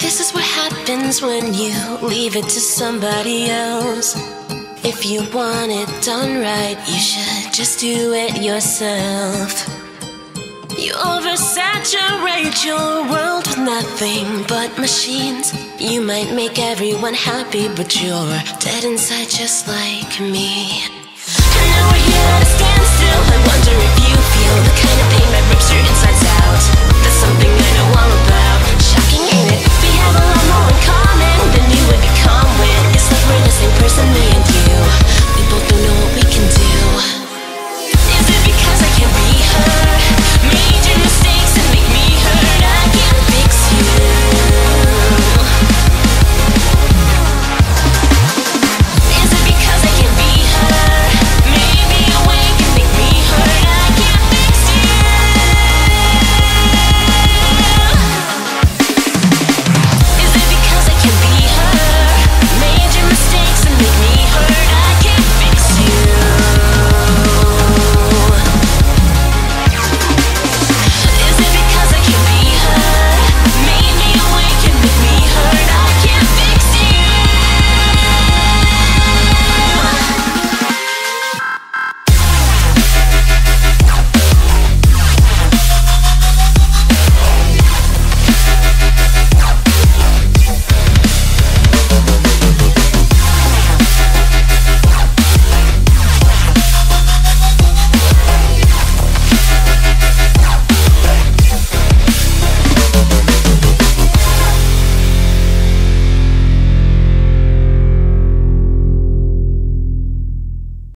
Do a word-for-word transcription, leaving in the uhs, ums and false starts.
This is what happens when you leave it to somebody else. If you want it done right, you should just do it yourself. You oversaturate your world with nothing but machines. You might make everyone happy, but you're dead inside just like me. And now we're here at a standstill. I wonder if you feel the kind of pain that rips your insides out. That's something I know all about.